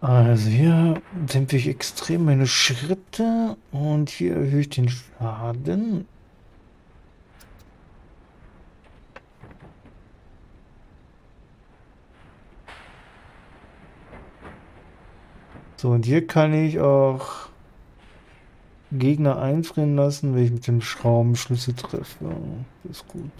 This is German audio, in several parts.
Also hier dämpfe ich extrem meine Schritte und hier erhöhe ich den Schaden. So, und hier kann ich auch Gegner einfrieren lassen, wenn ich mit dem Schraubenschlüssel treffe. Das ist gut.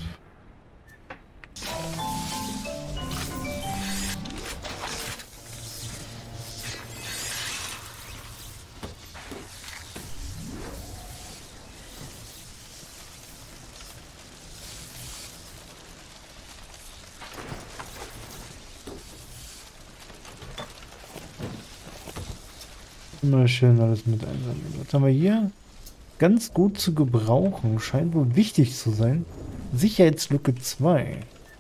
Immer schön alles mit einsammeln. Was haben wir hier? Ganz gut zu gebrauchen. Scheint wohl wichtig zu sein. Sicherheitslücke 2.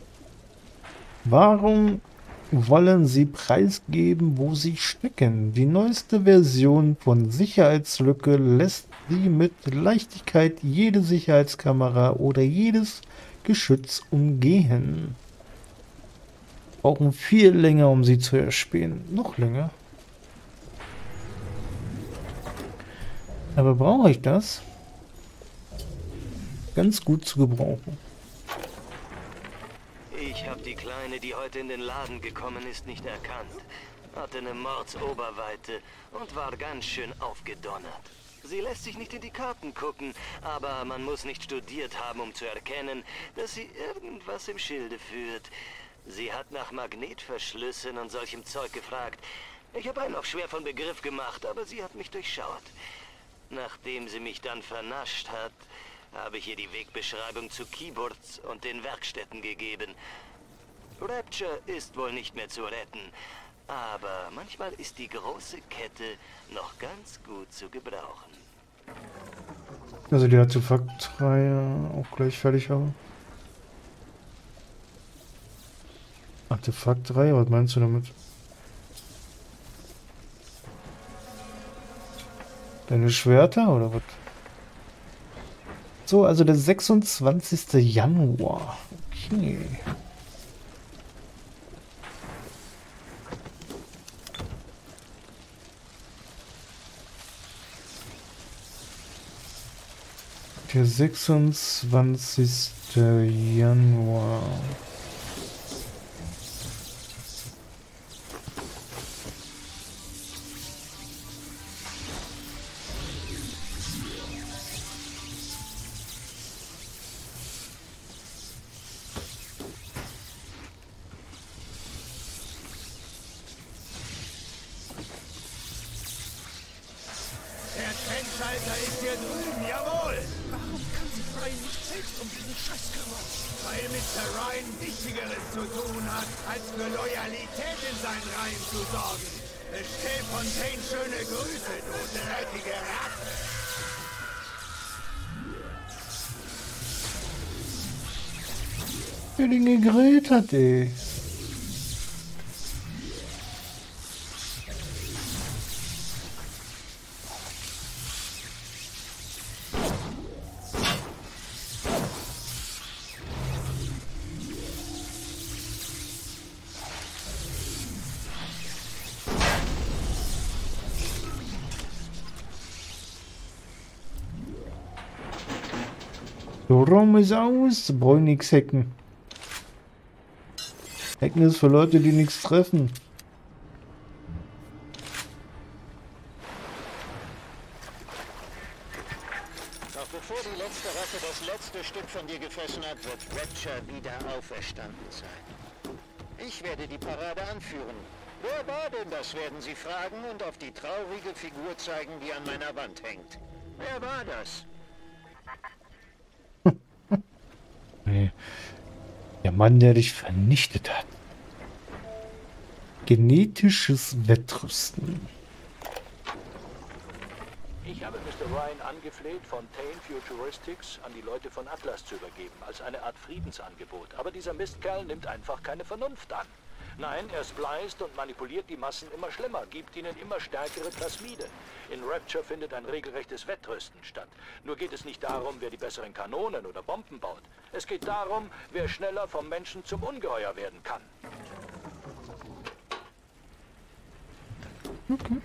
Warum wollen Sie preisgeben, wo Sie stecken? Die neueste Version von Sicherheitslücke lässt Sie mit Leichtigkeit jede Sicherheitskamera oder jedes Geschütz umgehen. Brauchen viel länger, um sie zu erspähen. Noch länger. Aber brauche ich das? Ganz gut zu gebrauchen. Ich habe die Kleine, die heute in den Laden gekommen ist, nicht erkannt. Hatte eine Mordsoberweite und war ganz schön aufgedonnert. Sie lässt sich nicht in die Karten gucken, aber man muss nicht studiert haben, um zu erkennen, dass sie irgendwas im Schilde führt. Sie hat nach Magnetverschlüssen und solchem Zeug gefragt. Ich habe einen noch schwer von Begriff gemacht, aber sie hat mich durchschaut. Nachdem sie mich dann vernascht hat, habe ich ihr die Wegbeschreibung zu Keyboards und den Werkstätten gegeben. Rapture ist wohl nicht mehr zu retten, aber manchmal ist die große Kette noch ganz gut zu gebrauchen. Also die Artefaktreihe auch gleich fertig haben. Artefaktreihe, was meinst du damit? Deine Schwerter oder was? So, also der 26. Januar. Okay. Der 26. Januar. Der Trennschalter ist hier drüben, jawohl! Warum kann sich Ryan nicht selbst um diesen Scheiß kümmern? Weil Mr. Ryan Wichtigeres zu tun hat, als für Loyalität in seinen Reihen zu sorgen. Bestell Fontaine schöne Grüße, du dreckige Ratte! Wer den gegrillt hat, ey. Der Raum ist aus, brauche ich nichts hacken. Hacken ist für Leute, die nichts treffen. Doch bevor die letzte Ratte das letzte Stück von dir gefressen hat, wird Rapture wieder auferstanden sein. Ich werde die Parade anführen. Wer war denn das, werden Sie fragen und auf die traurige Figur zeigen, die an meiner Wand hängt. Wer war das? Nee. Der Mann, der dich vernichtet hat. Genetisches Wettrüsten. Ich habe Mr. Ryan angefleht, Fontaine Futuristics an die Leute von Atlas zu übergeben, als eine Art Friedensangebot. Aber dieser Mistkerl nimmt einfach keine Vernunft an. Nein, er spleist und manipuliert die Massen immer schlimmer, gibt ihnen immer stärkere Plasmide. In Rapture findet ein regelrechtes Wettrüsten statt. Nur geht es nicht darum, wer die besseren Kanonen oder Bomben baut. Es geht darum, wer schneller vom Menschen zum Ungeheuer werden kann. Okay.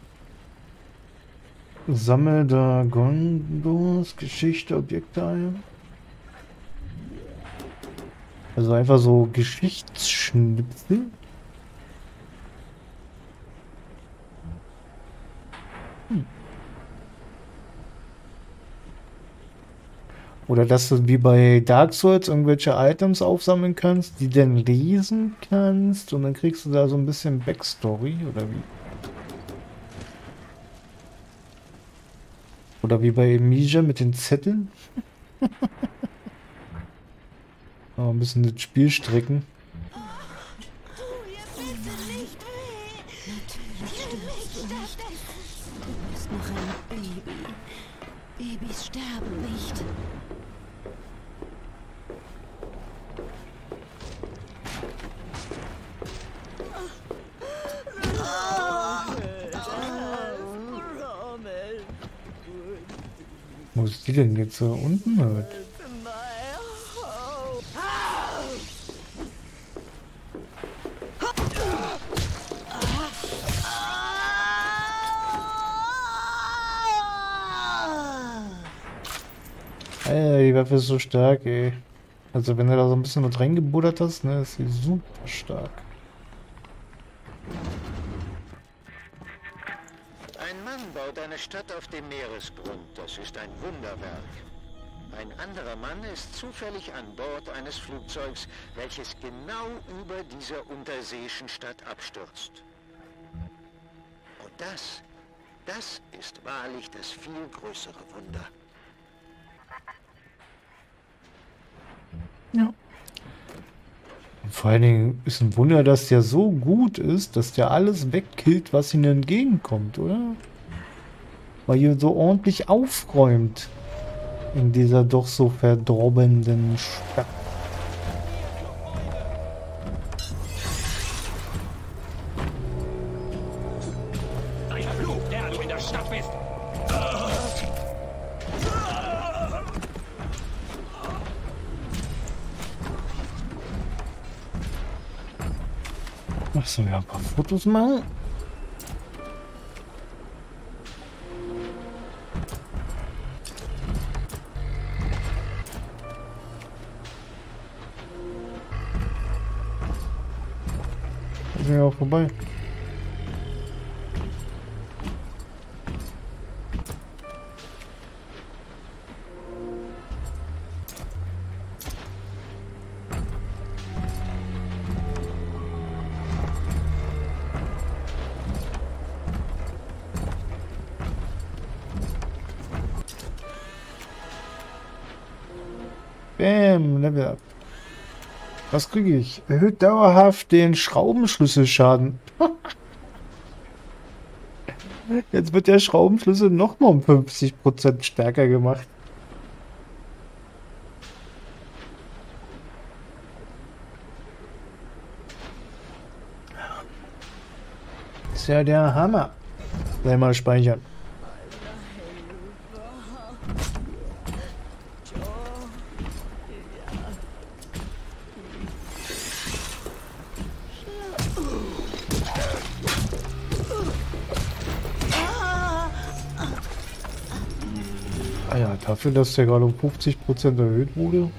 Sammel da Gondos, Geschichte, Objekte ein. Also einfach so Geschichtsschnipsel. Oder dass du wie bei Dark Souls irgendwelche Items aufsammeln kannst, die dann lesen kannst und dann kriegst du da so ein bisschen Backstory oder wie? Oder wie bei Amnesia mit den Zetteln. Oh, ein bisschen das Spiel strecken. Tu ihr bitte nicht weh! Natürlich stirbst du nicht. Du bist noch ein Baby. Babys sterben nicht. Wo ist die denn jetzt so unten? Halt? Ey, die Waffe ist so stark, ey. Also wenn du da so ein bisschen was reingebuddert hast, ne, ist sie super stark. Ein Mann baut eine Stadt auf dem Meeresgrund. Das ist ein Wunderwerk. Ein anderer Mann ist zufällig an Bord eines Flugzeugs, welches genau über dieser unterseeischen Stadt abstürzt. Und das ist wahrlich das viel größere Wunder. Ja. Und vor allen Dingen ist ein Wunder, dass der so gut ist, dass der alles wegkillt, was ihnen entgegenkommt, oder? Weil ihr so ordentlich aufräumt in dieser doch so verdorbenen Stadt. Ein Fluch, der du in der Stadt bist. Achso, ja, ein paar Fotos machen. Da sind wir auch vorbei. Bam, Level up. Was kriege ich? Erhöht dauerhaft den Schraubenschlüsselschaden. Jetzt wird der Schraubenschlüssel nochmal um 50% stärker gemacht. Ist ja der Hammer. Gleich mal speichern. Ah ja, dafür, dass der gerade um 50% erhöht wurde.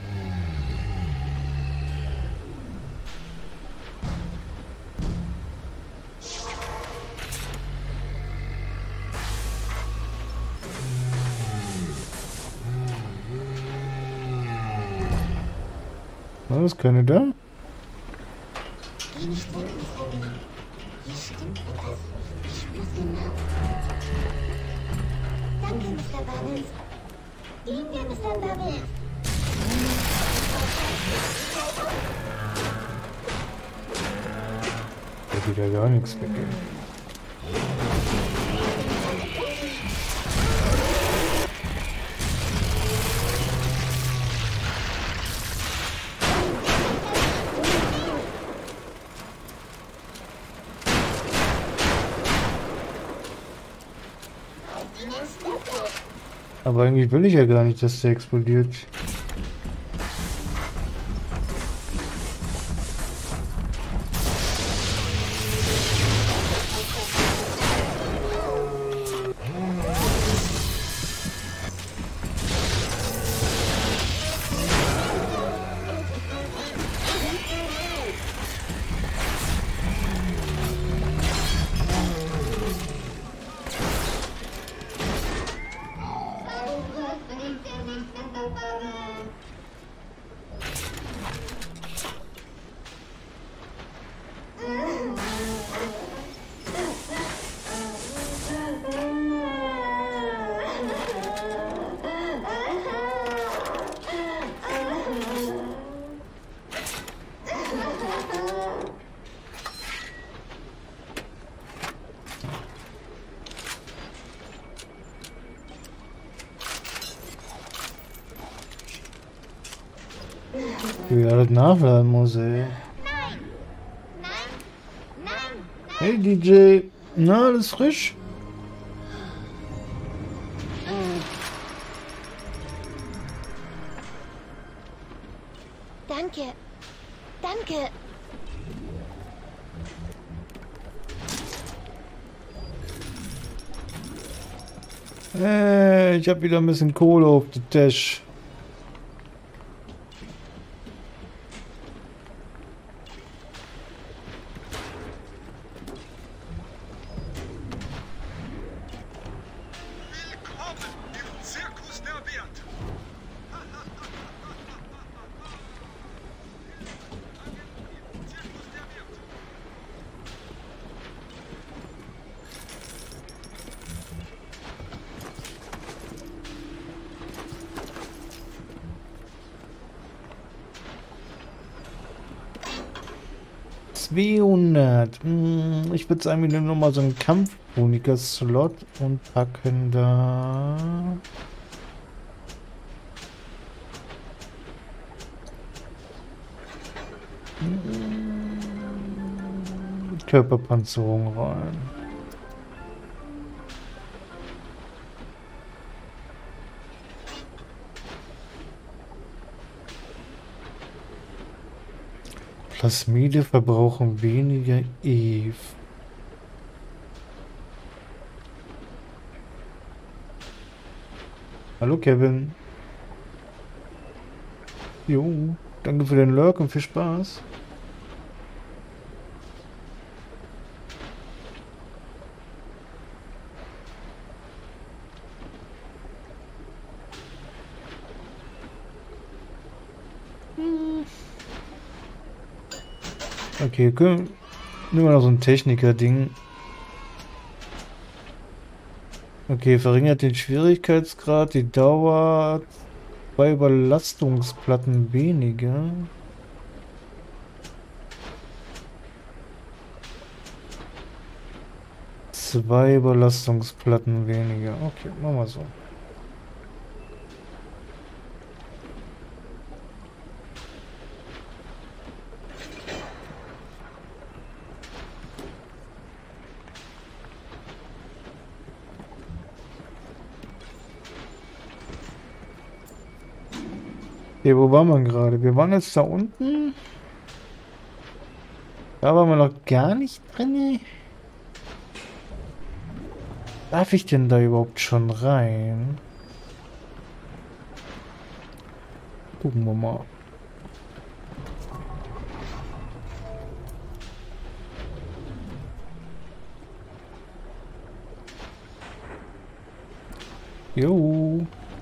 Was ist keine da? Danke, Mr. Barnes. Vielen Dank, Mr. Barnes. Da geht ja gar nichts weg. Aber eigentlich will ich ja gar nicht, dass der explodiert. Wie er das nachladen muss, ey. Nein! Nein! Nein! Hey DJ, na, alles frisch? Danke! Danke! Ich hab wieder ein bisschen Kohle auf der Tasche. Willkommen im Zirkus der Werte. Zirkus der Werte. Ich würde sagen, wir nehmen nochmal so einen Kampfchroniker-Slot und packen da... Körperpanzerung rein. Plasmide verbrauchen weniger Eve. Hallo Kevin. Jo, danke für den Lurk und viel Spaß. Okay, nehmen wir noch so ein Techniker-Ding. Okay, verringert den Schwierigkeitsgrad, die Dauer, 2 Überlastungsplatten weniger. Zwei Überlastungsplatten weniger. Okay, machen wir so. Okay, wo waren wir gerade? Wir waren jetzt da unten. Da waren wir noch gar nicht drin. Darf ich denn da überhaupt schon rein? Gucken wir mal. Jo.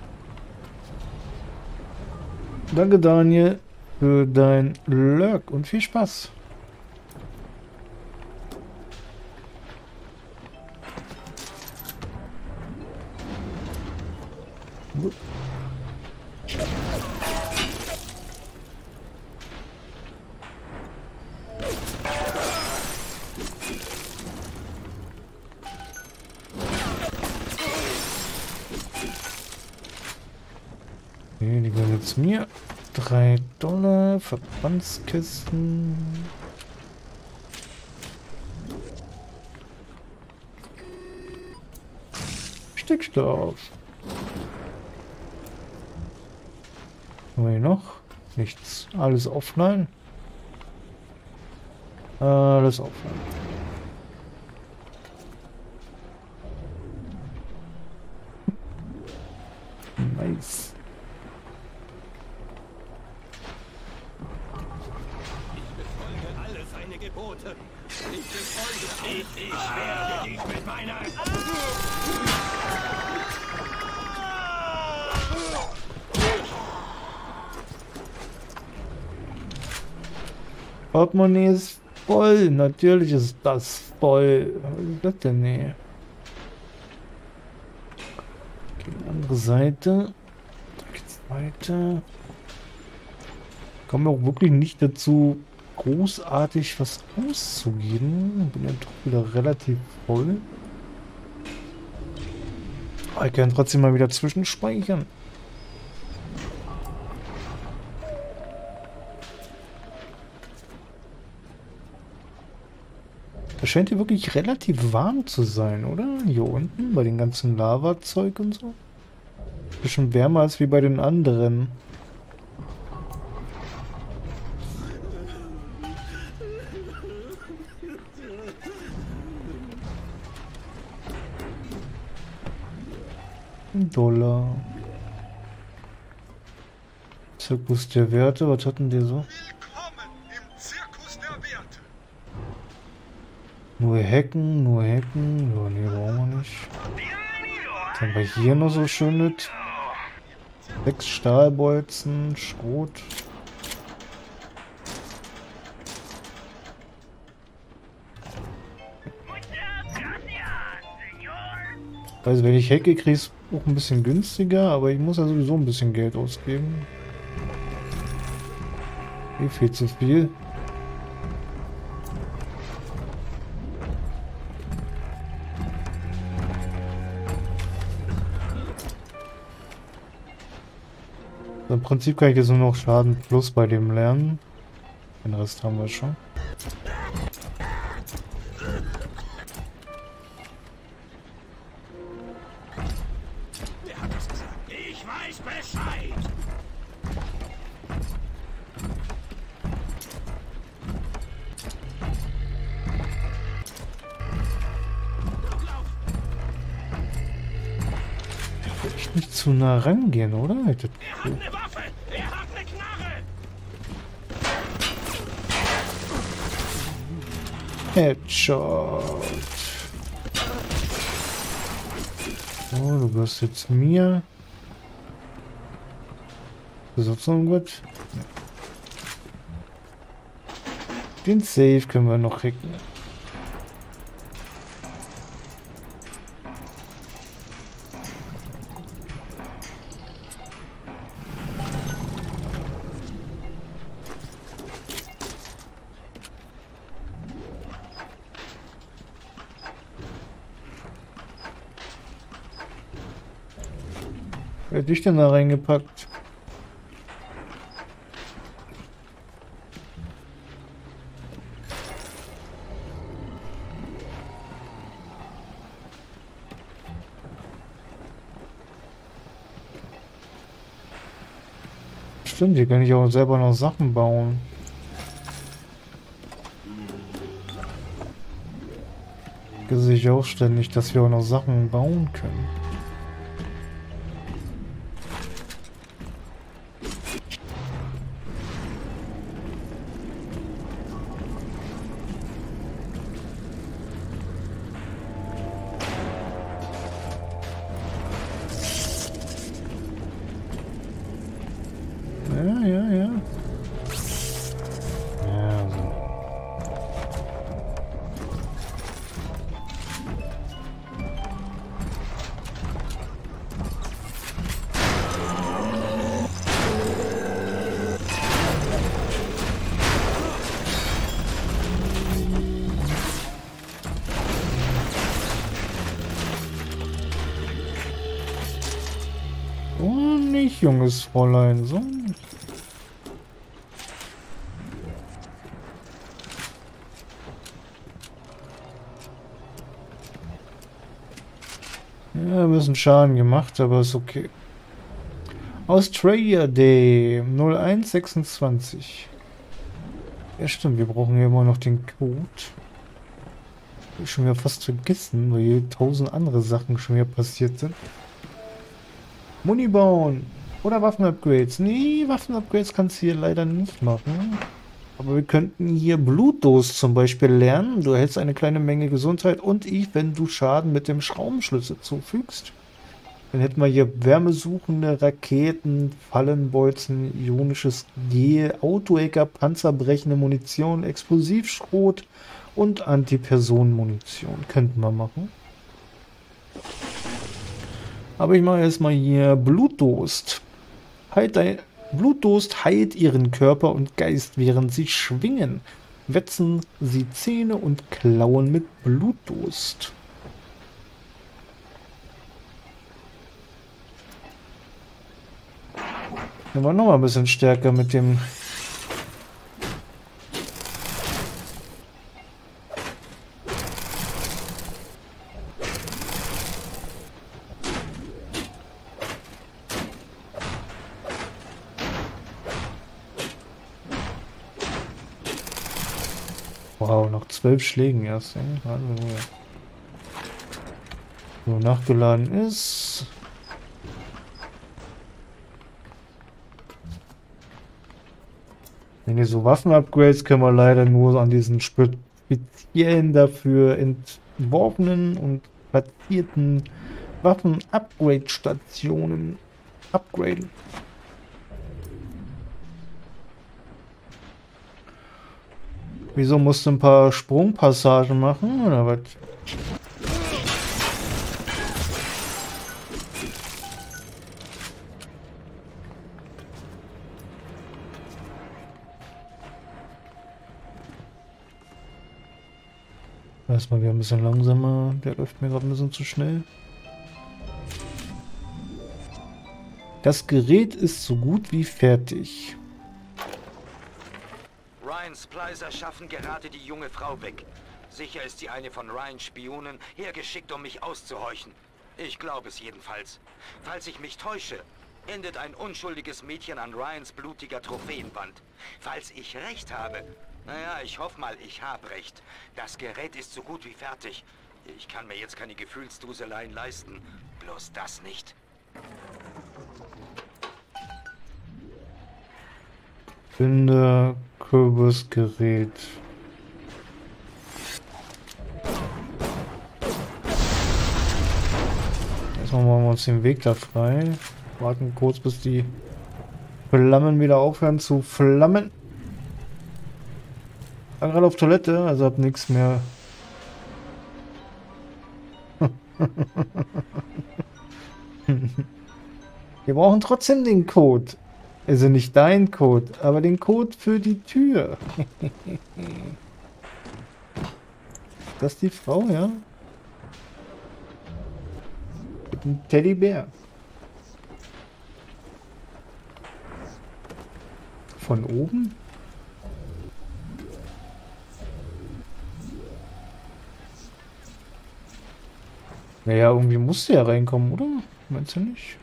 Danke Daniel für dein Lurk und viel Spaß. Okay, die gehören jetzt mir. $3, Verbandskisten. Stickstoff. Was haben wir hier noch? Nichts. Alles offline. Alles offline. Nice. Gebote. Ich befolge. Ich werde dich mit meiner... Portemonnaie ist voll. Natürlich ist das voll. Was ist das denn? Nee. Okay, andere Seite. Da geht's weiter. Kommen wir auch wirklich nicht dazu, großartig was auszugeben. Bin ja doch wieder relativ voll. Aber ich kann trotzdem mal wieder zwischenspeichern. scheint hier wirklich relativ warm zu sein, oder? Hier unten bei den ganzen Lavazeug und so. Bisschen wärmer als wie bei den anderen. $1. Zirkus der Werte, was hatten die so? Willkommen im Zirkus der Werte. Nur Hecken, nur Hecken. Ja, nee, brauchen wir nicht. Dann haben wir hier noch so schönes. 6 Stahlbolzen, Schrot. Also wenn ich Hecke kriege, ist auch ein bisschen günstiger, aber ich muss ja sowieso ein bisschen Geld ausgeben. Viel zu viel. Im Prinzip kann ich jetzt nur noch Schaden plus bei dem lernen. Den Rest haben wir schon. Wer hat das gesagt? Ich weiß Bescheid. Echt nicht zu nah rangehen, oder? Er hat eine Waffe. Er hat eine Knarre. Headshot. Oh, du wirst jetzt mir. Ist das so gut? Den Safe können wir noch hacken. Wer hat dich denn da reingepackt? Stimmt, hier kann ich auch selber noch Sachen bauen. Das sehe ich auch ständig, dass wir auch noch Sachen bauen können. Ja. Ja, so. Oh, nicht, junges Fräulein, so. Ja, ein bisschen Schaden gemacht, aber ist okay. Australia Day 0126. Ja stimmt, wir brauchen ja immer noch den Code. Hab ich schon wieder fast vergessen, weil hier 1000 andere Sachen schon wieder passiert sind. Muni bauen. Oder Waffenupgrades. Nee, Waffenupgrades kannst du hier leider nicht machen. Aber wir könnten hier Blutdurst zum Beispiel lernen. Du erhältst eine kleine Menge Gesundheit und wenn du Schaden mit dem Schraubenschlüssel zufügst. Dann hätten wir hier wärmesuchende Raketen, Fallenbolzen, ionisches Gel, Autohacker, panzerbrechende Munition, Explosivschrot und Antipersonenmunition. Könnten wir machen. Aber ich mache erstmal hier Blutdurst. Blutdurst heilt ihren Körper und Geist, während sie schwingen. Wetzen sie Zähne und Klauen mit Blutdurst. Dann war noch mal ein bisschen stärker mit dem. nach 12 Schlägen erst. So, nachgeladen ist. Denke, so Waffen-Upgrades können wir leider nur an diesen speziellen dafür entworfenen und platzierten Waffen-Upgrade-Stationen upgraden. Wieso musst du ein paar Sprungpassagen machen oder was? Erstmal wieder ein bisschen langsamer. Der läuft mir gerade ein bisschen zu schnell. Das Gerät ist so gut wie fertig. Ryan Splicer schaffen gerade die junge Frau weg. Sicher ist sie eine von Ryans Spionen, hergeschickt, um mich auszuhorchen. Ich glaube es jedenfalls. Falls ich mich täusche, endet ein unschuldiges Mädchen an Ryans blutiger Trophäenwand. Falls ich recht habe, naja, ich hoffe mal, ich habe recht. Das Gerät ist so gut wie fertig. Ich kann mir jetzt keine Gefühlsduseleien leisten. Bloß das nicht. Finde Kürbisgerät. Erstmal machen wir uns den Weg da frei. Warten kurz, bis die Flammen wieder aufhören zu flammen. Ich war gerade auf Toilette, also hab nichts mehr. Wir brauchen trotzdem den Code. Also nicht dein Code, aber den Code für die Tür. Das ist die Frau, ja? Mit einem Teddybär. Von oben? Naja, irgendwie musste ja reinkommen, oder? Meinst du nicht?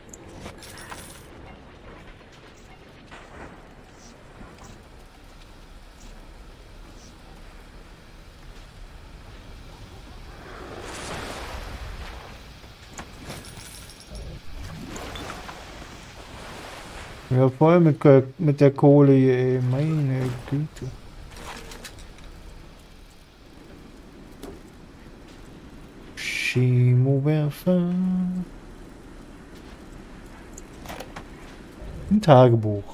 Ja, voll mit der Kohle hier, ey. Meine Güte. Chemowerfer. Ein Tagebuch.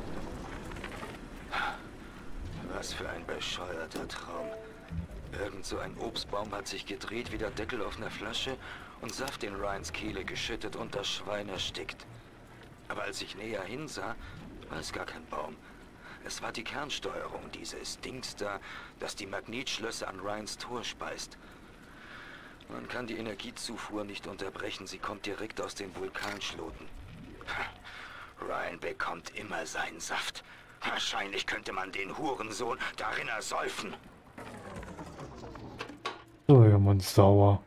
Was für ein bescheuerter Traum. Irgend so ein Obstbaum hat sich gedreht wie der Deckel auf einer Flasche und Saft in Ryans Kehle geschüttet und das Schwein erstickt. Aber als ich näher hinsah, war es gar kein Baum. Es war die Kernsteuerung, dieses Dings da, das die Magnetschlösser an Ryans Tor speist. Man kann die Energiezufuhr nicht unterbrechen, sie kommt direkt aus den Vulkanschloten. Ryan bekommt immer seinen Saft. Wahrscheinlich könnte man den Hurensohn darin ersäufen. So, ja, man ist sauer.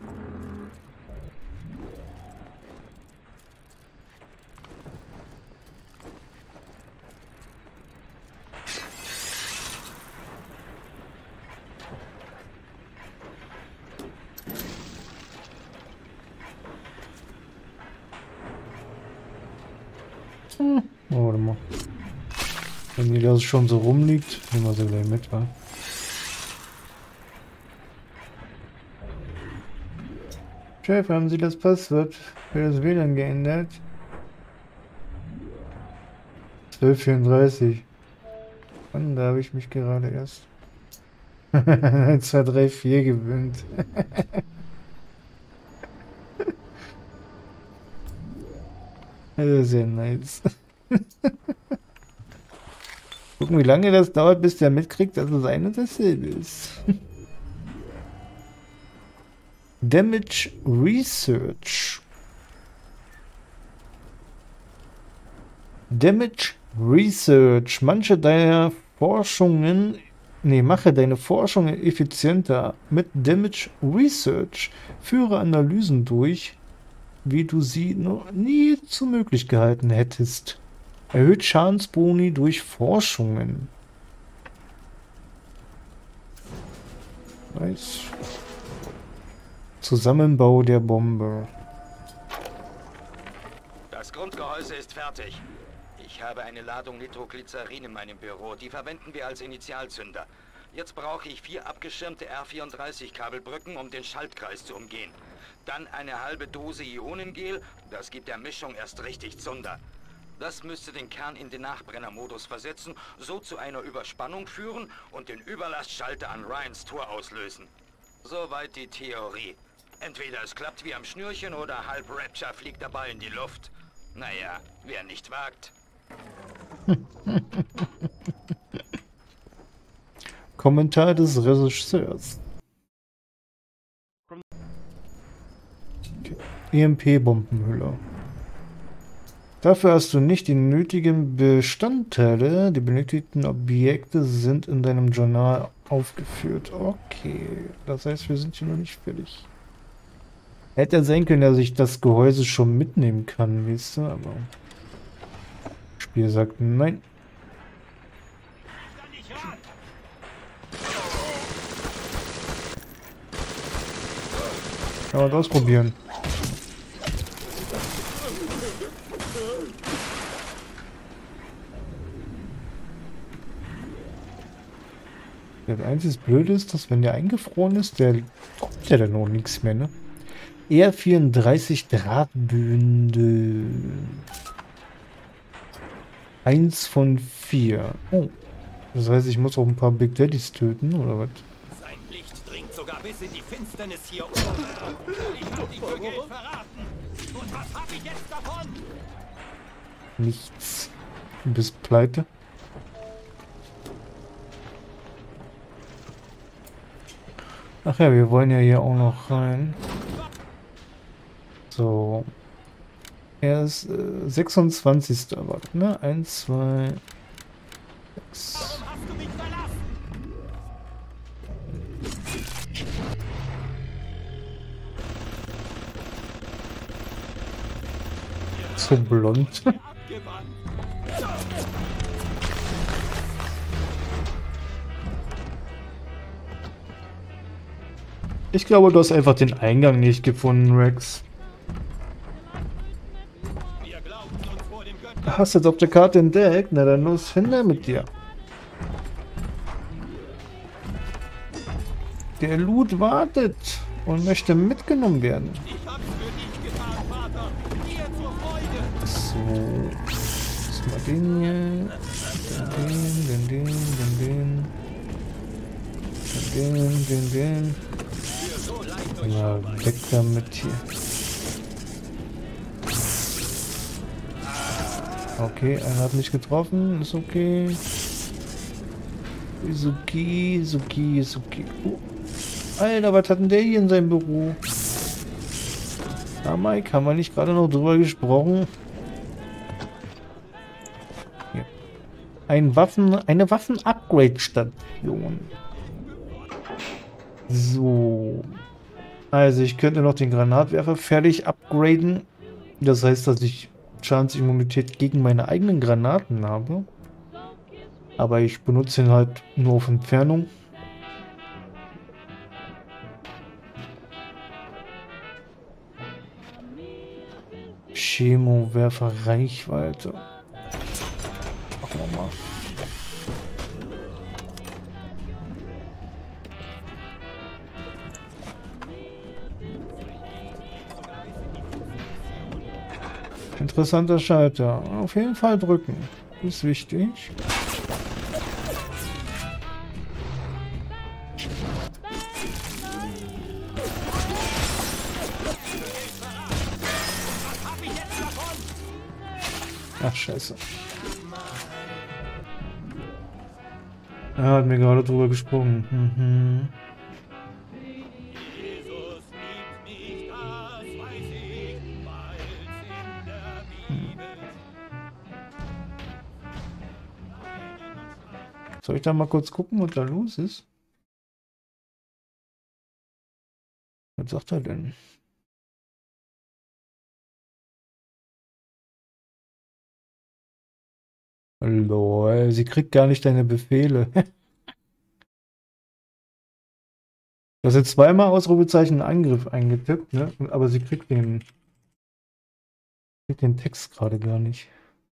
Oh, warte mal. Wenn die das schon so rumliegt, nehmen wir sie gleich mit, wa? Chef, haben Sie das Passwort für das WLAN geändert? 12:34. Wann, da habe ich mich gerade erst 1, 2, 3, 4 gewöhnt. Das ist ja nice. Gucken, wie lange das dauert, bis der mitkriegt, dass es ein und dasselbe ist. Damage Research. Damage Research. Mache deine Forschungen effizienter. Mit Damage Research führe Analysen durch, wie du sie noch nie zu möglich gehalten hättest. Erhöht Schadensboni durch Forschungen. Nice. Zusammenbau der Bombe. Das Grundgehäuse ist fertig. Ich habe eine Ladung Nitroglycerin in meinem Büro. Die verwenden wir als Initialzünder. Jetzt brauche ich 4 abgeschirmte R34-Kabelbrücken, um den Schaltkreis zu umgehen. Dann eine halbe Dose Ionengel. Das gibt der Mischung erst richtig Zunder. Das müsste den Kern in den Nachbrennermodus versetzen, so zu einer Überspannung führen und den Überlastschalter an Ryans Tor auslösen. Soweit die Theorie. Entweder es klappt wie am Schnürchen oder halb Rapture fliegt dabei in die Luft. Naja, wer nicht wagt. Kommentar des Regisseurs. Okay. EMP-Bombenhülle. Dafür hast du nicht die nötigen Bestandteile. Die benötigten Objekte sind in deinem Journal aufgeführt. Okay, das heißt, wir sind hier noch nicht fertig. Hätte ja sein können, dass ich das Gehäuse schon mitnehmen kann, weißt du, aber das Spiel sagt nein. Kann man das ausprobieren. Das einzige Blöde ist, dass wenn der eingefroren ist, der kommt ja dann noch nichts mehr, ne? R34 Drahtbündel. 1 von 4. Oh. Das heißt, ich muss auch ein paar Big Daddies töten, oder was? Sein Licht dringt sogar bis in die Finsternis hier oben. Ich hab dich für Geld verraten. Und was hab ich jetzt davon? Nichts. Du bist pleite. Ach ja, wir wollen ja hier auch noch rein. So. Er ist 26. Warte, ne? 1, 2, 6. Warum hast du mich verlassen? So blond. Abgewandt. Ich glaube, du hast einfach den Eingang nicht gefunden, Rex. Wir glaubten uns vor dem Götter. Hast du jetzt auf der Karte entdeckt? Na dann los, hin mit dir. Der Loot wartet und möchte mitgenommen werden. Ich hab's für dich getan, Vater. Dir zur Freude. So. Mal den hier. Dann den. Na, weg damit hier. Okay, einer hat mich getroffen. Ist okay. Ist okay. Oh. Alter, was hat denn der hier in seinem Büro? Ah, Mike, haben wir nicht gerade noch drüber gesprochen? Hier. Eine Waffen-Upgrade-Station. So. Also ich könnte noch den Granatwerfer fertig upgraden. Das heißt, dass ich Schadensimmunität gegen meine eigenen Granaten habe. Aber ich benutze ihn halt nur auf Entfernung. Chemowerfer Reichweite. Machen wir mal. Interessanter Schalter. Auf jeden Fall drücken. Ist wichtig. Ach, scheiße. Er hat mir gerade drüber gesprungen. Mhm. Jesus liebt mich, das weiß ich, weil's in der Bibel. Soll ich da mal kurz gucken, was da los ist? Was sagt er denn? Lol, sie kriegt gar nicht deine Befehle. Du hast jetzt zweimal Ausrufezeichen Angriff eingetippt, ne? Aber sie kriegt den Text gerade gar nicht.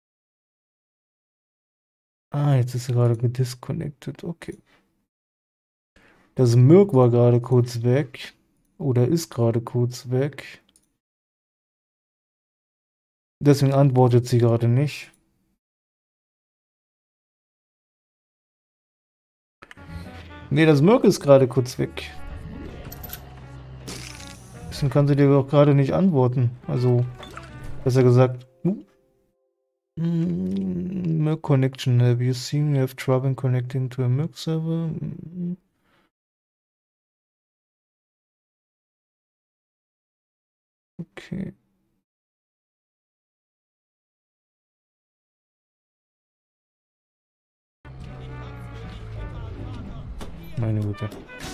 Ah, jetzt ist sie gerade gedisconnected. Okay. Das Mirk war gerade kurz weg. Oder ist gerade kurz weg. Deswegen antwortet sie gerade nicht. Nee, das Mirk ist gerade kurz weg. Deswegen kann sie dir auch gerade nicht antworten. Also, besser gesagt. Mirk connection. Have you seen you have trouble connecting to a Mirk server? Okay. Meine Güte.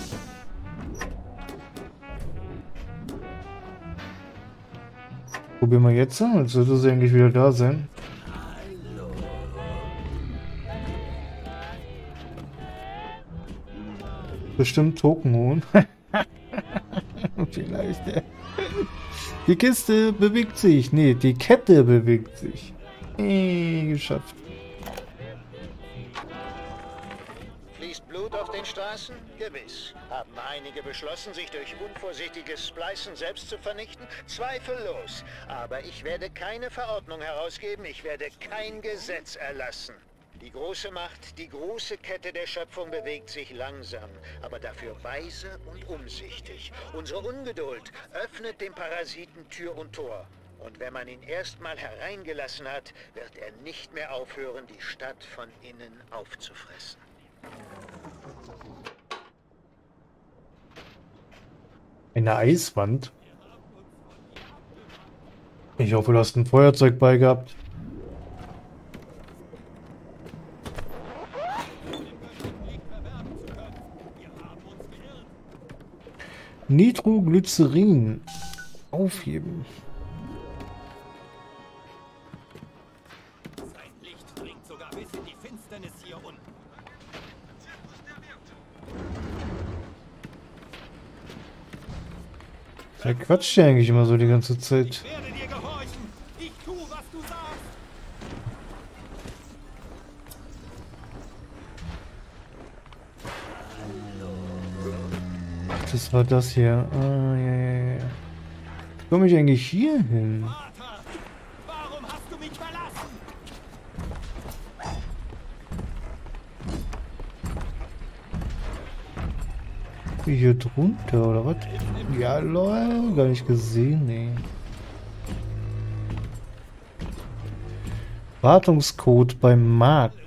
Probieren wir jetzt, als sollte sie eigentlich wieder da sein. Bestimmt Token holen. Vielleicht, ja. Die Kiste bewegt sich. Nee, die Kette bewegt sich. Geschafft. Fließt Blut auf den Straßen? Gewiss. Haben einige beschlossen, sich durch unvorsichtiges Splicen selbst zu vernichten? Zweifellos. Aber ich werde keine Verordnung herausgeben, ich werde kein Gesetz erlassen. Die große Macht, die große Kette der Schöpfung bewegt sich langsam, aber dafür weise und umsichtig. Unsere Ungeduld öffnet dem Parasiten Tür und Tor. Und wenn man ihn erstmal hereingelassen hat, wird er nicht mehr aufhören, die Stadt von innen aufzufressen. Eine Eiswand? Ich hoffe, du hast ein Feuerzeug bei gehabt. Nitroglycerin. Aufheben. Sein Licht dringt sogar bis in die Finsternis hier unten. Der quatscht ja eigentlich immer so die ganze Zeit. Ich werde dir gehorchen. Ich tue, was du sagst. Ach, das war das hier. Ah, ja. Wie komme ich eigentlich hier hin? Vater, warum hast du mich verlassen? Hier drunter, oder was? Ja, lol, gar nicht gesehen, nee. Wartungscode beim Markt.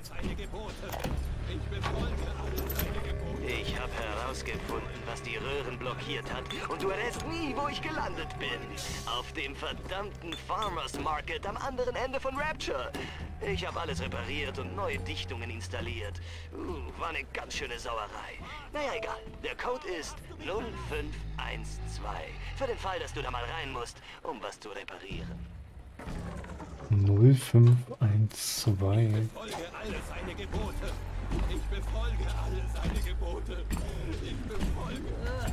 Ich habe herausgefunden, was die Röhren blockiert hat. Und du errätst nie, wo ich gelandet bin. Auf dem verdammten Farmers Market am anderen Ende von Rapture. Ich habe alles repariert und neue Dichtungen installiert. War eine ganz schöne Sauerei. Naja, egal. Der Code ist 0512. Für den Fall, dass du da mal rein musst, um was zu reparieren. 0512. Befolge alle seine Gebote. Ich befolge alle seine Gebote. Ich befolge.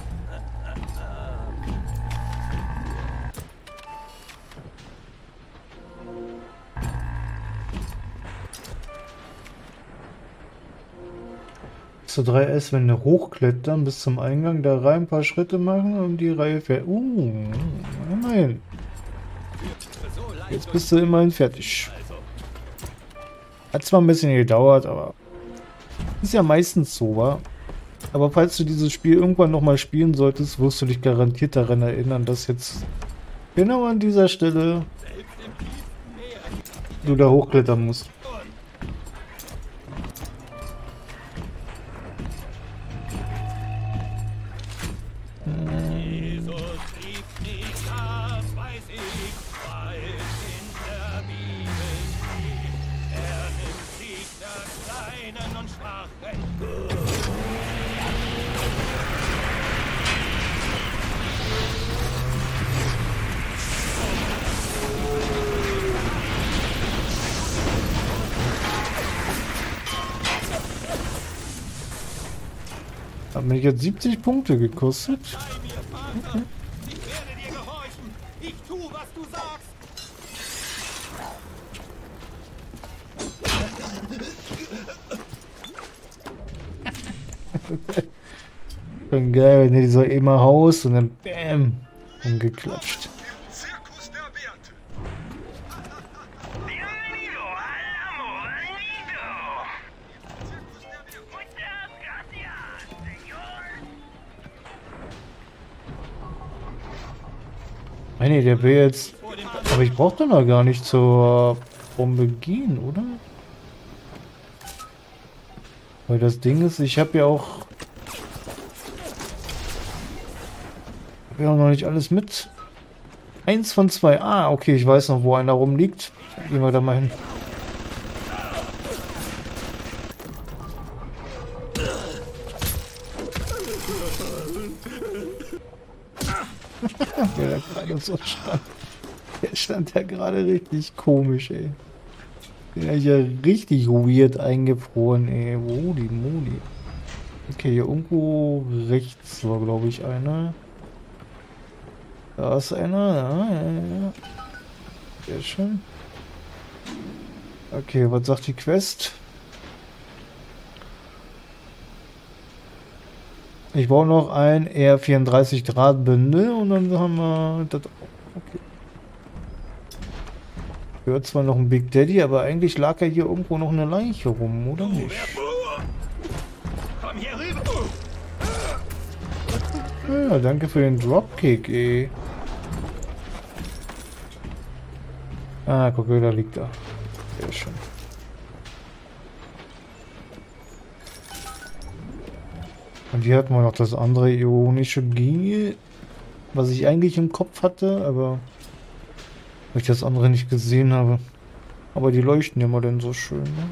Zu 3S, wenn wir hochklettern bis zum Eingang, da rein ein paar Schritte machen und die Reihe fährt. Immerhin. Jetzt bist du immerhin fertig. Hat zwar ein bisschen gedauert, aber ist ja meistens so, wa? Aber falls du dieses Spiel irgendwann nochmal spielen solltest, wirst du dich garantiert daran erinnern, dass jetzt genau an dieser Stelle du da hochklettern musst. mich jetzt 70 Punkte gekostet. Sei mir, Vater. Ich werde dir gehorchen. Ich tue, was du sagst. Schon geil, wenn die so immer Haus und dann BÄM umgeklatscht. Zirkus der Werte. Nee, der will jetzt... Aber ich brauche doch noch gar nicht zur Bombe gehen, oder? Weil das Ding ist, ich habe ja auch... noch nicht alles mit. 1 von 2. Ah, okay, ich weiß noch, wo einer rumliegt. Gehen wir da mal hin. Der da gerade so stand. Der stand ja gerade richtig komisch, ey. Den hab ich ja richtig weird eingefroren, ey. Holy moly. Okay, hier irgendwo rechts war, glaube ich, einer. Da ist einer, ja. Sehr schön. Okay, was sagt die Quest? Ich brauche noch ein R34 Drahtbündel und dann haben wir das auch. Okay. Hört zwar noch ein Big Daddy, aber eigentlich lag ja hier irgendwo noch eine Leiche rum, oder nicht? Komm hier rüber. Ja, danke für den Dropkick, ey. Ah, guck mal, da liegt er. Sehr schön. Und hier hatten wir noch das andere ionische Gel, was ich eigentlich im Kopf hatte, aber weil ich das andere nicht gesehen habe. Aber die leuchten ja mal dann so schön, ne?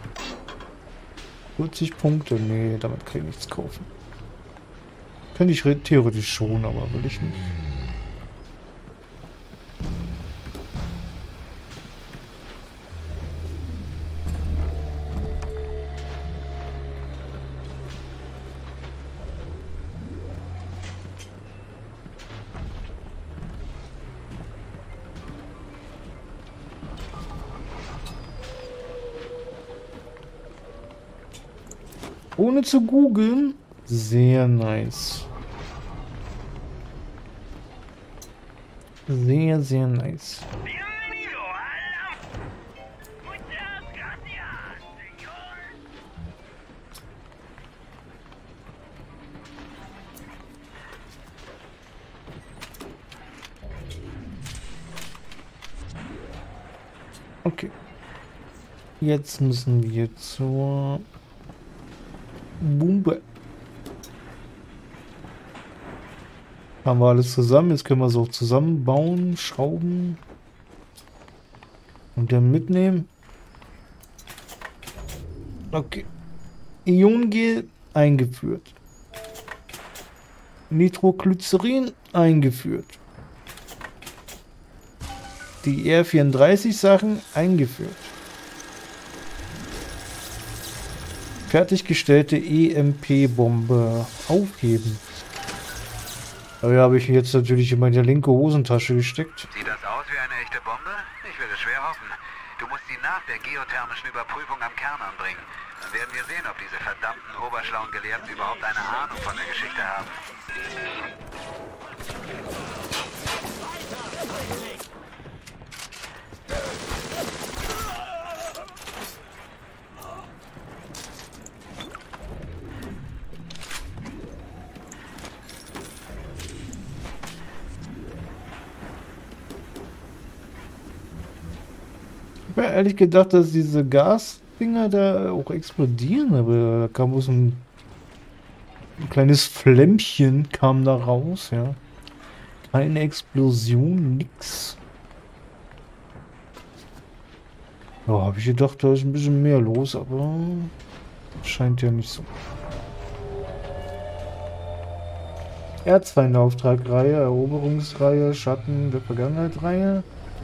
40 Punkte, nee, damit kann ich nichts kaufen. Könnte ich theoretisch schon, aber will ich nicht. Ohne zu googeln. Sehr nice. Sehr, sehr nice. Okay. Jetzt müssen wir zur Bombe. Haben wir alles zusammen. Jetzt können wir es auch zusammenbauen, schrauben und dann mitnehmen. Okay. Iongel eingeführt. Nitroglycerin eingeführt. Die R34 Sachen eingeführt. Fertiggestellte EMP-Bombe aufheben. Aber ja, habe ich jetzt natürlich in meine linke Hosentasche gesteckt. Sieht das aus wie eine echte Bombe? Ich würde schwer hoffen. Du musst sie nach der geothermischen Überprüfung am Kern anbringen. Dann werden wir sehen, ob diese verdammten oberschlauen Gelehrten überhaupt eine Ahnung von der Geschichte haben. Ich habe ehrlich gedacht, dass diese Gasdinger da auch explodieren, aber da kam bloß ein kleines Flämmchen kam da raus, ja. Keine Explosion, nix. Ja, habe ich gedacht, da ist ein bisschen mehr los, aber scheint ja nicht so. Erzfeindauftrag-Reihe, Eroberungsreihe, Schatten der Vergangenheit-Reihe.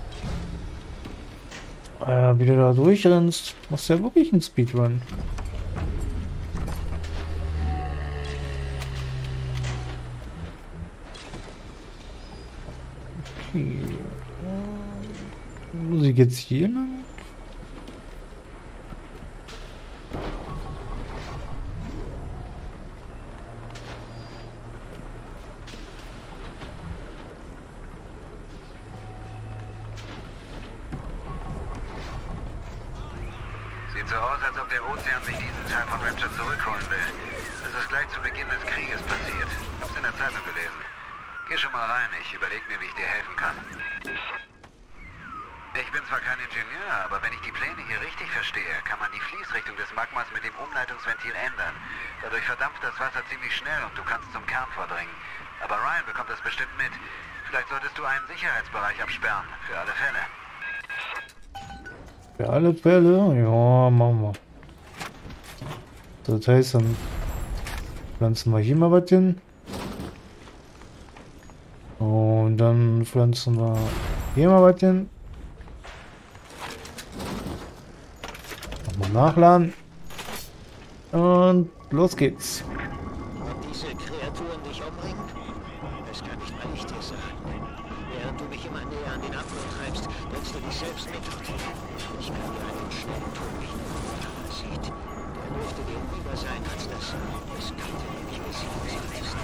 Wie du da durchrennst, machst du ja wirklich einen Speedrun. Muss ich jetzt hier lang? Sieht so aus, als ob der Ozean sich diesen Teil von Rapture zurückholen will. Das ist gleich zu Beginn des Krieges passiert. Hab's in der Zeitung gelesen. Geh schon mal rein, ich überlege mir, wie ich dir helfen kann. Ich bin zwar kein Ingenieur, aber wenn ich die Pläne hier richtig verstehe, kann man die Fließrichtung des Magmas mit dem Umleitungsventil ändern. Dadurch verdampft das Wasser ziemlich schnell und du kannst zum Kern vordringen. Aber Ryan bekommt das bestimmt mit. Vielleicht solltest du einen Sicherheitsbereich absperren, für alle Fälle. Für alle Fälle? Ja, machen wir. Das heißt, dann pflanzen wir hier mal was hin. Und dann pflanzen wir hier mal was hin. Nochmal nachladen. Und los geht's. Wenn diese Kreaturen dich umbringen, das kann nicht mal ich dir sagen. Während du mich immer näher an den Abgrund treibst, bringst du dich selbst mit. Ich kann dir einen schnellen Tod bieten. Parasit, der dürfte dir lieber sein als das Kalte, den ich besiegen solltest.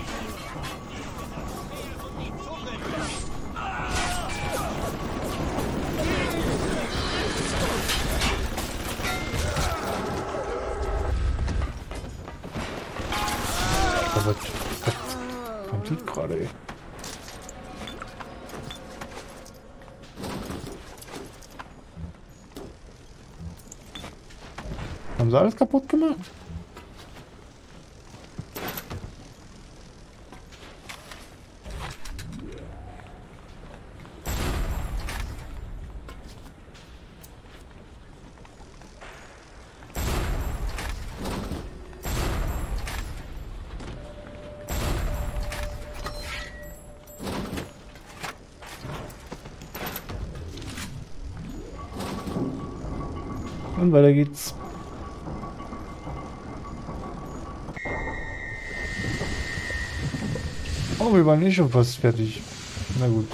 Was kommt die gerade, ey? Haben sie alles kaputt gemacht? Und weiter geht's. Oh, wir waren eh schon fast fertig. Na gut.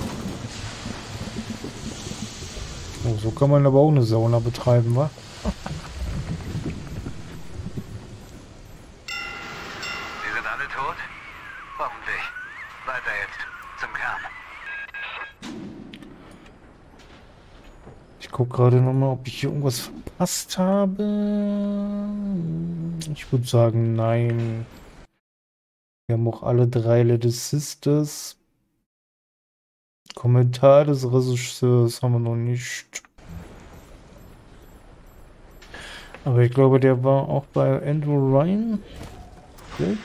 Oh, so kann man aber auch eine Sauna betreiben, wa? Sie sind alle tot? Hoffentlich. Weiter jetzt. Zum Kern. Ich gucke gerade noch mal, ob ich hier irgendwas verpasst habe. Ich würde sagen, nein. Wir haben auch alle 3 Little Sisters. Kommentar des Regisseurs haben wir noch nicht. Aber ich glaube, der war auch bei Andrew Ryan. Okay.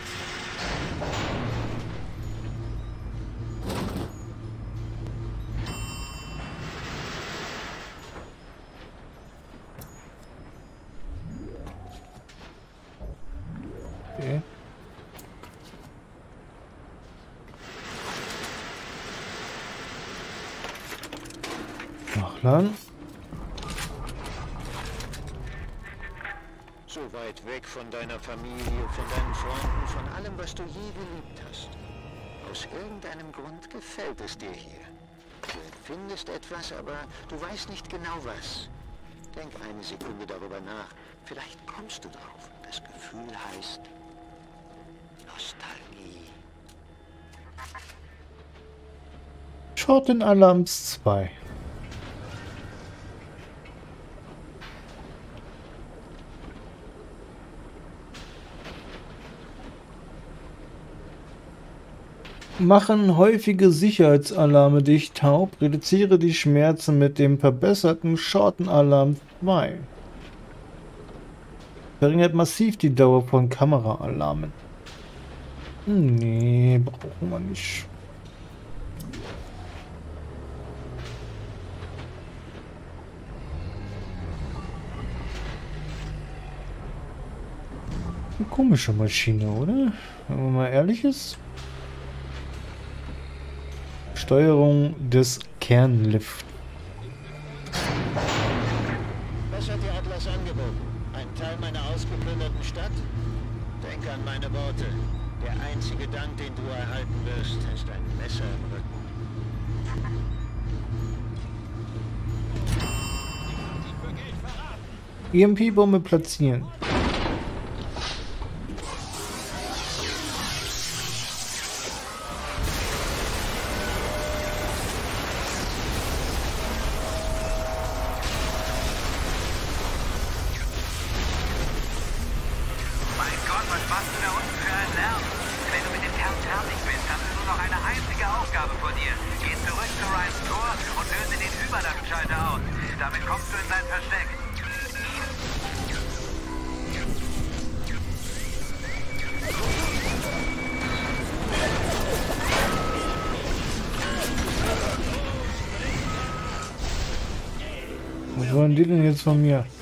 Okay. Nachladen. So weit weg von deiner Familie, von deinen Freunden, von allem, was du je geliebt hast. Aus irgendeinem Grund gefällt es dir hier. Du empfindest etwas, aber du weißt nicht genau was. Denk eine Sekunde darüber nach. Vielleicht kommst du drauf. Das Gefühl heißt Nostalgie. Shorten Alarms 2. Machen häufige Sicherheitsalarme dich taub. Reduziere die Schmerzen mit dem verbesserten Shorten-Alarm 2. Verringert massiv die Dauer von Kameraalarmen. Nee, brauchen wir nicht. Eine komische Maschine, oder? Wenn man mal ehrlich ist. Steuerung des Kernlift. Was hat dir Atlas angeboten? Ein Teil meiner ausgeplünderten Stadt? Denk an meine Worte. Der einzige Dank, den du erhalten wirst, ist ein Messer im Rücken. EMP-Bombe platzieren. Mein Gott, was machst du da unten für einen Lärm? Wenn du mit dem Kern fertig bist, hast du nur noch eine einzige Aufgabe vor dir. Geh zurück zu Ryans Tor und löse den Überlastschalter aus. Damit kommst du in sein Versteck. Was wollen die denn jetzt von mir?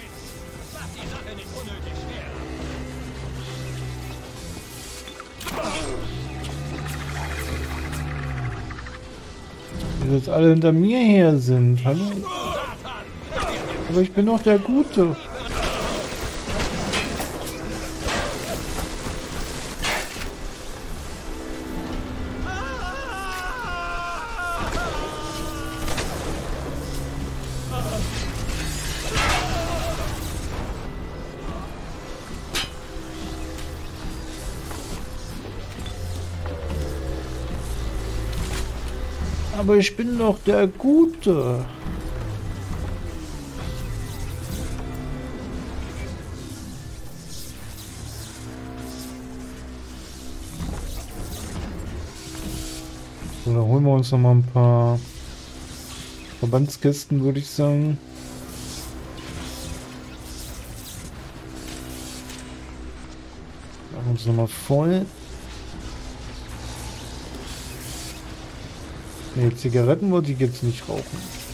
Die jetzt alle hinter mir her sind. Hallo? Aber ich bin doch der Gute. Aber ich bin doch der Gute. So, dann holen wir uns noch mal ein paar Verbandskisten, würde ich sagen. Machen uns noch mal voll. Ne, Zigaretten wollte ich jetzt nicht rauchen.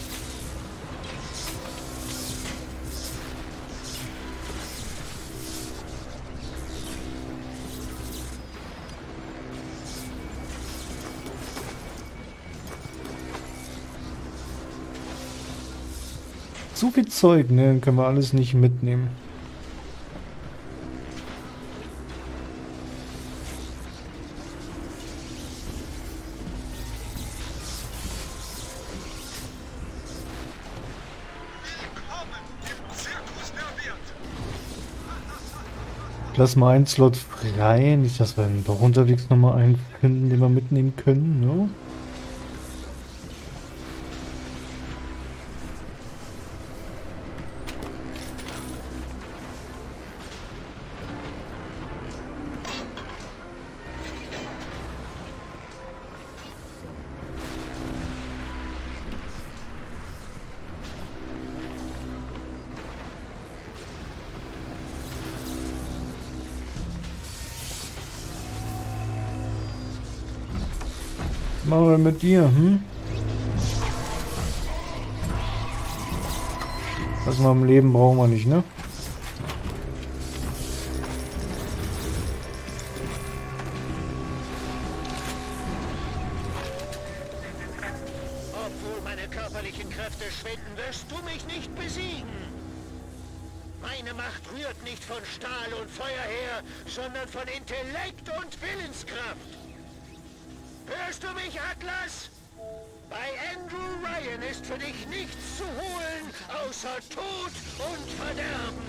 Zu viel Zeug, ne? Dann können wir alles nicht mitnehmen. Lass mal einen Slot frei. Nicht, dass wir dann doch unterwegs nochmal einen finden, den wir mitnehmen können, ne? Was machen wir mit dir, Was wir am Leben brauchen wir nicht, ne? Obwohl meine körperlichen Kräfte schwinden, wirst du mich nicht besiegen. Meine Macht rührt nicht von Stahl und Feuer her, sondern von Intellekt und Willenskraft. Hörst du mich, Atlas? Bei Andrew Ryan ist für dich nichts zu holen, außer Tod und Verderben.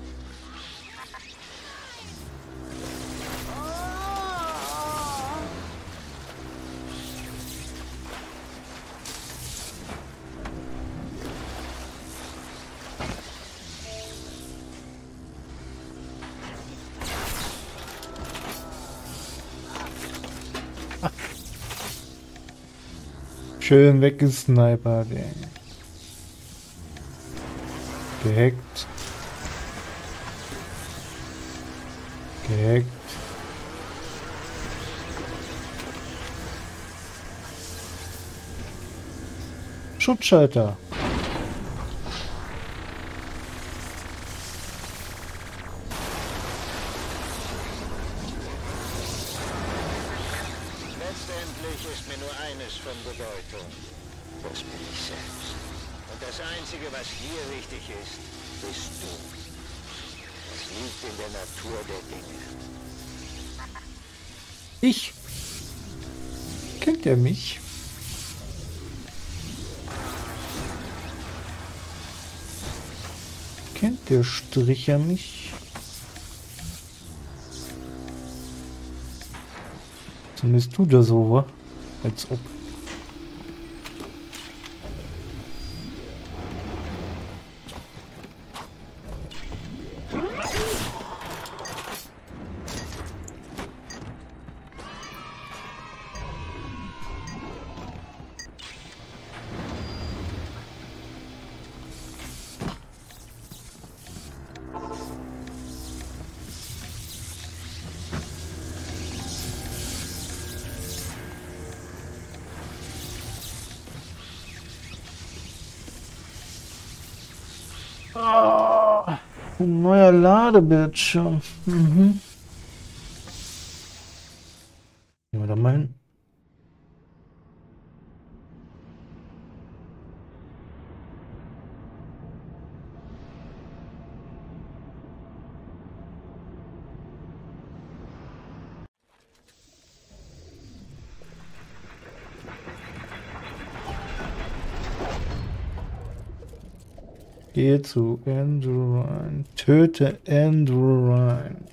Schön weggesnipert, ey. Gehackt. Gehackt. Schutzschalter. Letztendlich ist mir nur eines von Bedeutung. Das bin ich selbst. Und das Einzige, was hier wichtig ist, bist du. Es liegt in der Natur der Dinge. Ich? Kennt er mich? kennt der Stricher mich. Zumindest tut er so, wa? Als ob. Oh, ein neuer Ladebildschirm. Mhm. Gehen wir da mal hin. Gehe zu Andrew Ryan. Töte Andrew Ryan.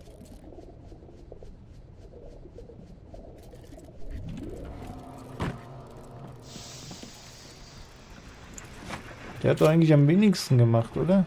Der hat doch eigentlich am wenigsten gemacht, oder?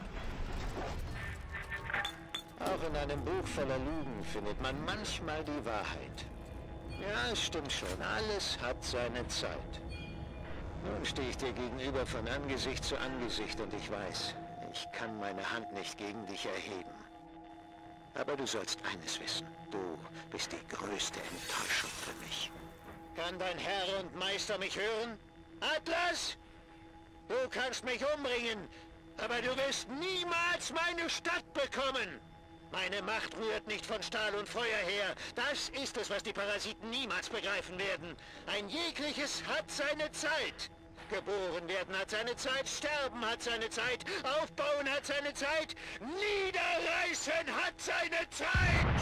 Auch in einem Buch voller Lügen findet man manchmal die Wahrheit. Ja, es stimmt schon. Alles hat seine Zeit. Nun stehe ich dir gegenüber von Angesicht zu Angesicht und ich weiß, ich kann meine Hand nicht gegen dich erheben. Aber du sollst eines wissen. Du bist die größte Enttäuschung für mich. Kann dein Herr und Meister mich hören? Atlas? Du kannst mich umbringen, aber du wirst niemals meine Stadt bekommen. Meine Macht rührt nicht von Stahl und Feuer her. Das ist es, was die Parasiten niemals begreifen werden. Ein jegliches hat seine Zeit. Geboren werden hat seine Zeit, sterben hat seine Zeit, aufbauen hat seine Zeit, niederreißen hat seine Zeit!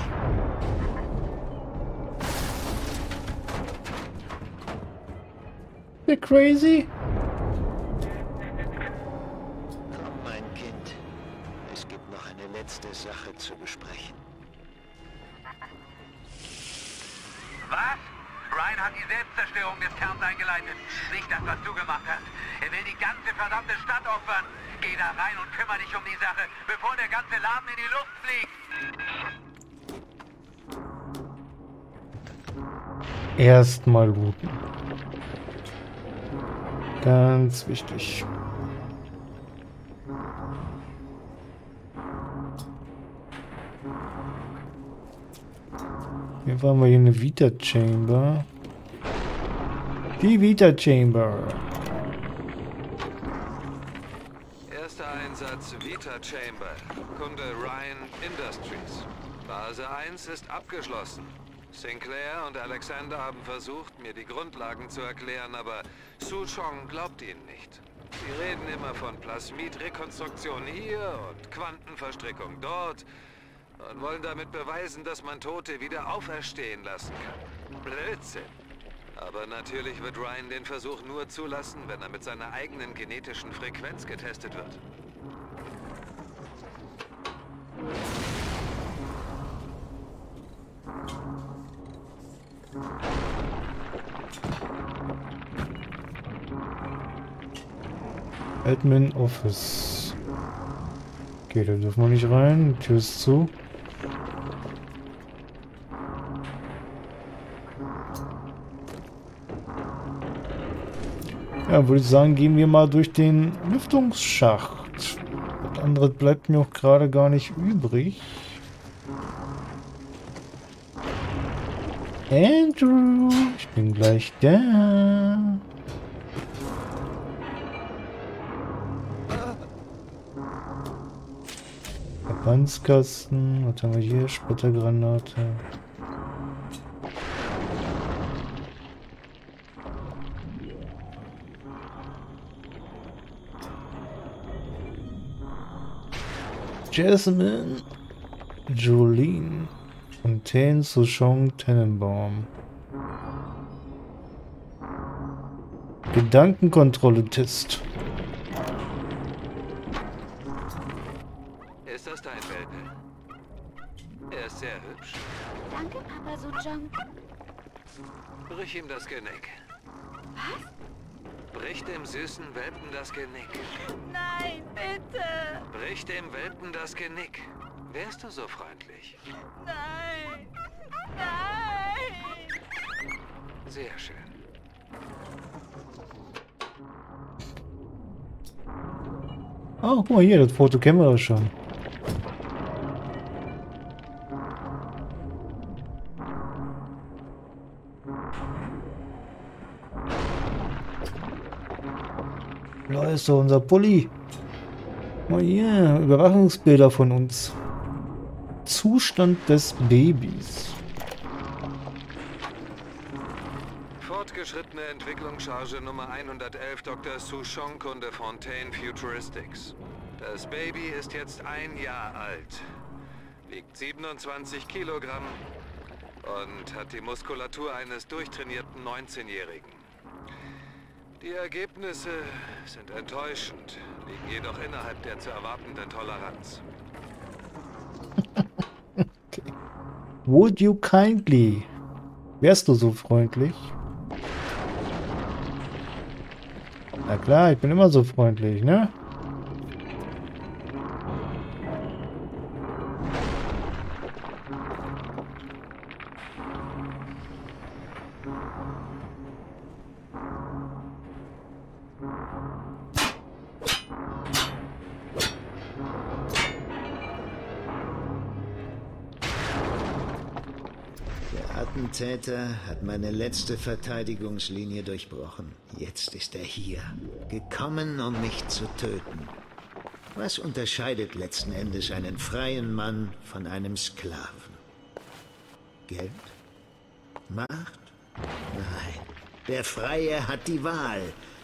You're crazy? Komm, mein Kind. Es gibt noch eine letzte Sache zu besprechen. Was? Ryan hat die Selbstzerstörung des Kerns eingeleitet. Nicht das, was du gemacht hast. Er will die ganze verdammte Stadt opfern. Geh da rein und kümmere dich um die Sache, bevor der ganze Laden in die Luft fliegt. Erstmal looten. Ganz wichtig. Hier haben wir hier eine Vita Chamber. Die Vita Chamber. Erster Einsatz Vita Chamber. Kunde Ryan Industries. Phase 1 ist abgeschlossen. Sinclair und Alexander haben versucht, mir die Grundlagen zu erklären, aber Su Chong glaubt ihnen nicht. Sie reden immer von Plasmidrekonstruktion hier und Quantenverstrickung dort und wollen damit beweisen, dass man Tote wieder auferstehen lassen kann. Blödsinn. Aber natürlich wird Ryan den Versuch nur zulassen, wenn er mit seiner eigenen genetischen Frequenz getestet wird. Admin Office. Okay, da dürfen wir nicht rein. Die Tür ist zu. Ja, würde ich sagen, gehen wir mal durch den Lüftungsschacht. Das andere bleibt mir auch gerade gar nicht übrig. Andrew, ich bin gleich da. Verbandskasten, was haben wir hier? Splittergranate. Jasmine, Jolene, Fontaine, Souchong, Tannenbaum. Gedankenkontrolle-Test. so, Junk? Brich ihm das Genick. Was? Brich dem süßen Welpen das Genick. Nein, bitte! Brich dem Welpen das Genick. Wärst du so freundlich? Nein! Nein! Sehr schön. Oh, guck mal hier, das Foto kennen wir doch schon. Da ist doch unser Pulli. Oh yeah, Überwachungsbilder von uns. Zustand des Babys. Fortgeschrittene Entwicklungscharge Nummer 111 Dr. Souchon, Kunde Fontaine Futuristics. Das Baby ist jetzt 1 Jahr alt, wiegt 27 Kilogramm und hat die Muskulatur eines durchtrainierten 19-Jährigen. Die Ergebnisse sind enttäuschend, liegen jedoch innerhalb der zu erwartenden Toleranz. Okay. Would you kindly? Wärst du so freundlich? Na klar, ich bin immer so freundlich, ne? Der Attentäter hat meine letzte Verteidigungslinie durchbrochen. Jetzt ist er hier, gekommen, um mich zu töten. Was unterscheidet letzten Endes einen freien Mann von einem Sklaven? Geld? Macht? Nein. Der Freie hat die Wahl.